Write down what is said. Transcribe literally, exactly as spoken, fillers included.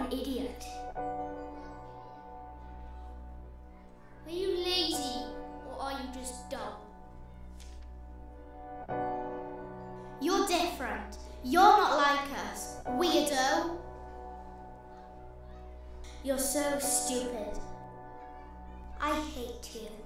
an idiot. Are you lazy or are you just dumb? You're different. You're not like us, weirdo. You're so stupid. I hate you.